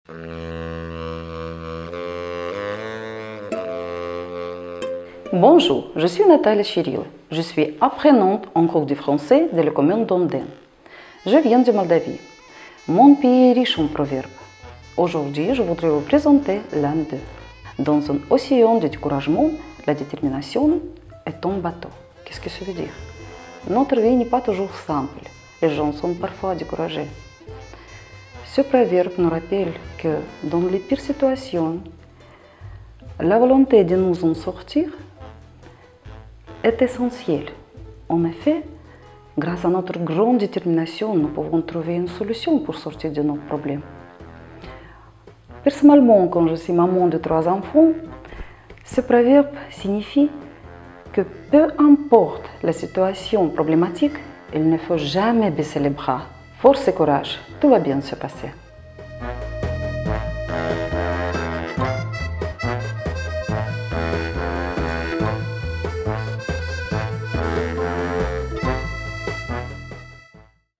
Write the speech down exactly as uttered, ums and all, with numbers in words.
Bonjour, je suis Nathalie Chiril. Je suis apprenante en cours de français de la commune d'Omden. Je viens de Moldavie. Mon pays est riche en proverbes. Aujourd'hui, je voudrais vous présenter l'un d'eux. Dans un océan de découragement, la détermination est un bateau. Qu'est-ce que ça veut dire? Notre vie n'est pas toujours simple. Les gens sont parfois découragés. Ce proverbe nous rappelle que dans les pires situations, la volonté de nous en sortir est essentielle. En effet, grâce à notre grande détermination, nous pouvons trouver une solution pour sortir de nos problèmes. Personnellement, quand je suis maman de trois enfants, ce proverbe signifie que peu importe la situation problématique, il ne faut jamais baisser les bras. Force et courage, tout va bien se passer.